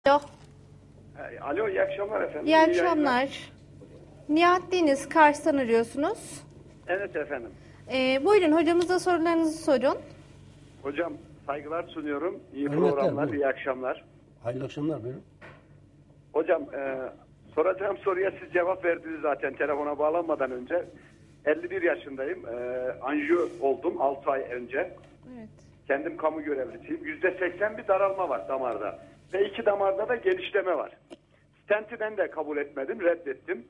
Alo, Alo, iyi akşamlar efendim. iyi akşamlar. Nihat Deniz, Kars'tan arıyorsunuz. Evet efendim. Buyurun hocamıza sorularınızı sorun. Hocam saygılar sunuyorum. İyi Hürmetler, programlar, buyurun. iyi akşamlar. Hayırlı akşamlar buyurun. Hocam soracağım soruya siz cevap verdiniz zaten telefona bağlanmadan önce. 51 yaşındayım. Anjiyo oldum 6 ay önce. Evet. Kendim kamu görevlisiyim. %80 bir daralma var damarda. Ve 2 damarda da genişleme var. Stent'i ben de kabul etmedim, reddettim.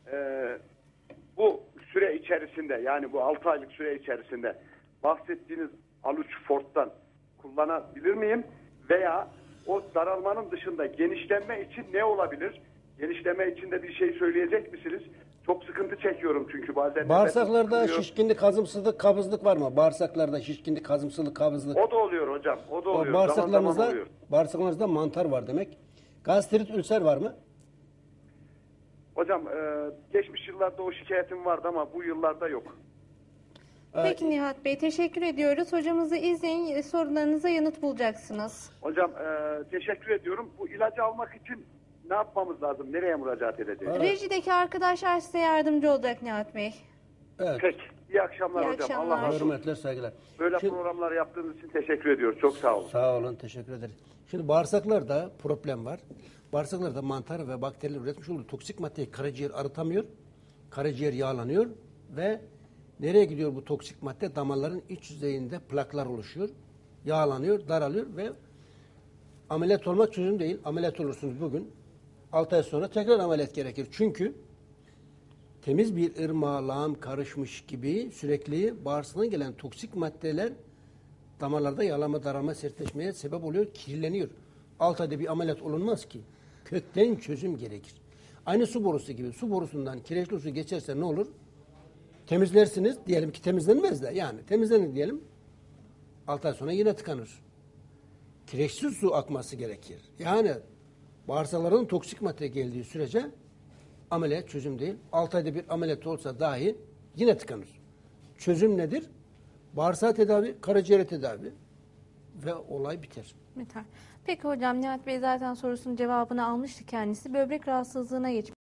Bu süre içerisinde, yani bu 6 aylık süre içerisinde bahsettiğiniz Aluç Fort'tan kullanabilir miyim? Veya o daralmanın dışında genişlenme için ne olabilir? Genişleme için de bir şey söyleyecek misiniz? Çok sıkıntı çekiyorum çünkü bazen... Bağırsaklarda nefesim şişkinlik, hazımsızlık, kabızlık var mı? Bağırsaklarda şişkinlik, hazımsızlık, kabızlık. O da oluyor hocam, o da oluyor. Bağırsaklarınızda, Zaman oluyor. bağırsaklarınızda mantar var demek. Gastrit, ülser var mı? Hocam geçmiş yıllarda o şikayetim vardı ama bu yıllarda yok. Peki Nihat Bey, teşekkür ediyoruz. Hocamızı izleyin, sorularınıza yanıt bulacaksınız. Hocam teşekkür ediyorum. Bu ilacı almak için ne yapmamız lazım? Nereye müracaat edeceğiz? Evet. Rejideki arkadaşlar size yardımcı olacak Nihat Bey. Evet. Peki. İyi akşamlar İyi hocam. akşamlar. Allah razı olsun. Hürmetler, saygılar. Böyle Şimdi- programlar yaptığınız için teşekkür ediyoruz. Çok sağ olun. Sağ olun, teşekkür ederim. Şimdi bağırsaklarda problem var. Bağırsaklarda mantar ve bakteriler üretmiş olduğu toksik maddeyi karaciğer arıtamıyor. Karaciğer yağlanıyor ve nereye gidiyor bu toksik madde? Damarların iç yüzeyinde plaklar oluşuyor. Yağlanıyor, daralıyor ve ameliyat olmak çözüm değil. Ameliyat olursunuz bugün. 6 ay sonra tekrar ameliyat gerekir. Çünkü temiz bir ırmağa lağım karışmış gibi sürekli bağırsağından gelen toksik maddeler damarlarda yağlama, daralma, sertleşmeye sebep oluyor, kirleniyor. 6 ayda bir ameliyat olunmaz ki. Kökten çözüm gerekir. Aynı su borusu gibi. Su borusundan kireçli su geçerse ne olur? Temizlersiniz. Diyelim ki temizlenmez de. Yani temizlenir diyelim. 6 ay sonra yine tıkanır. Kireçsiz su akması gerekir. Yani bağırsakların toksik madde geldiği sürece ameliyat çözüm değil. 6 ayda bir ameliyat olsa dahi yine tıkanır. Çözüm nedir? Bağırsağı tedavi, karaciğer tedavi ve olay biter. Biter. Peki hocam, Nihat Bey zaten sorusunun cevabını almıştı kendisi. Böbrek rahatsızlığına geçmiş.